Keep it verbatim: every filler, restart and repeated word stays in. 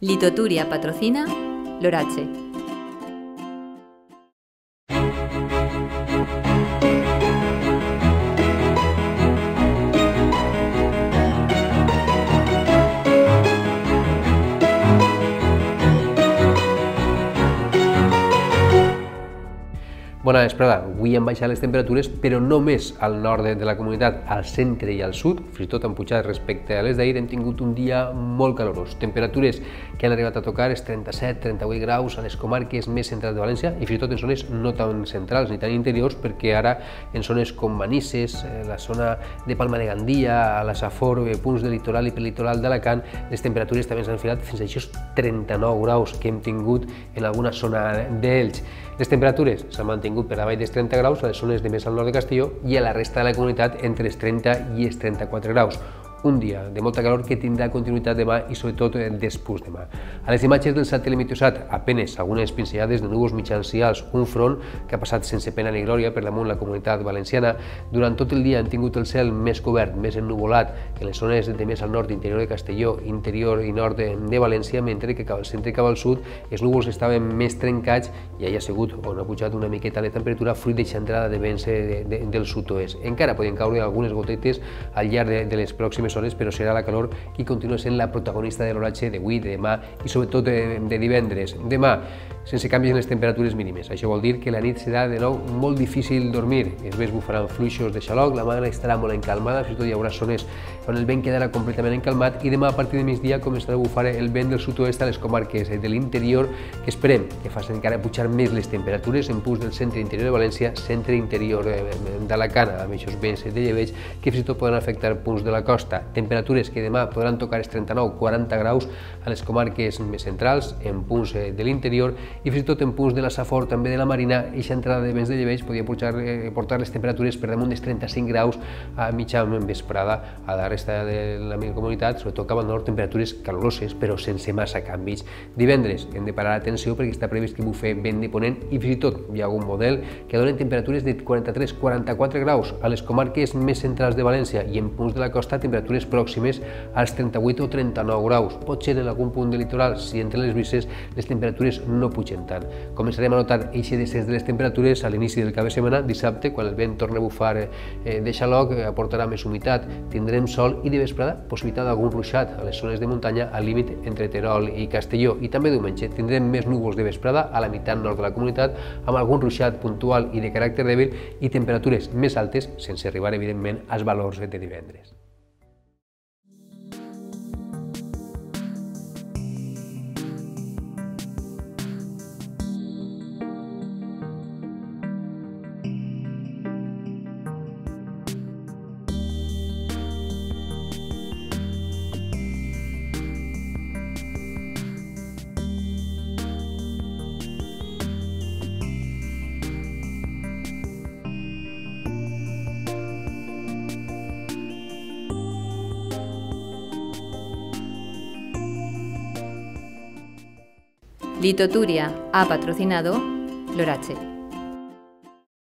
Litoturia patrocina Lorache. Bona vesprada. Avui han baixat les temperatures, però només al nord de la comunitat, al centre i al sud, fins i tot han pujat respecte a les d'ahir, hem tingut un dia molt calorós. Temperatures que han arribat a tocar els trenta-set trenta-vuit graus a les comarques més centrals de València i fins i tot en zones no tan centrals ni tan interiors, perquè ara en zones com Manises, la zona de Palma de Gandia, a la Safor, punts del litoral i prelitoral d'Alacant, les temperatures també s'han enfilat fins a aquests trenta-nou graus que hem tingut en alguna zona d'Elx. Les temperatures s'han mantingut per davall dels trenta graus a les zones de més al nord de Castelló i a la resta de la comunitat entre els trenta i els trenta-quatre graus. Un dia de molta calor que tindrà continuïtat demà i sobretot després demà. A les imatges del satèl·lit Meteosat, apenes algunes pinzellades de núvols mitjans i alts, un front que ha passat sense pena ni glòria per damunt la comunitat valenciana. Durant tot el dia hem tingut el cel més cobert, més ennuvolat en les zones de més al nord, interior de Castelló, interior i nord de, de València, mentre que cap al centre i cap al sud els núvols estaven més trencats i hi ha sigut on ha pujat una miqueta la temperatura fruit d'aquesta entrada de vents de, de, del sud-oest. Encara podien caure algunes gotetes al llarg de, de les pròximes hores, però serà la calor qui continua sent la protagonista de l'oratge d'avui, de demà i sobretot de, de divendres. Demà, sense canvis en les temperatures mínimes. Això vol dir que la nit serà de nou molt difícil dormir. Els vents bufaran fluixos de xaloc, la mar estarà molt encalmada, fins i tot hi haurà zones on el vent quedarà completament encalmat i demà a partir de migdia començarà a bufar el vent del sud-oest a les comarques de l'interior, que esperem que facin encara pujar més les temperatures en punts del centre interior de València, centre interior d'Alacant, amb aquests vents de llebeig que fins i tot poden afectar punts de la costa. Temperatures que demà podran tocar els trenta-nou quaranta graus a les comarques més centrals, en punts de l'interior i fins i tot en punts de la Safor, també de la Marina. Aquesta entrada de vents de llebeig podia portar, eh, portar les temperatures per damunt dels trenta-cinc graus a mitja vesprada. A la resta de la meva comunitat, sobretot cap al nord, temperatures caloroses però sense massa canvis. Divendres hem de parar atenció perquè està previst que bufe vent de ponent i fins i tot hi ha algun model que donen temperatures de quaranta-tres quaranta-quatre graus a les comarques més centrals de València i en punts de la costa temperatures pròximes als trenta-vuit o trenta-nou graus. Pot ser en algun punt del litoral, si entren les brises, les temperatures no pugen tant. Començarem a notar aquest descens de les temperatures a l'inici del cap de setmana, dissabte, quan el vent torna a bufar eh, de xaloc, aportarà més humitat, tindrem sol i de vesprada possibilitat d'algun ruixat a les zones de muntanya al límit entre Terol i Castelló. I també diumenge tindrem més núvols de vesprada a la meitat nord de la comunitat, amb algun ruixat puntual i de caràcter dèbil i temperatures més altes, sense arribar evidentment als valors de divendres. Litoturia ha patrocinado Lorache.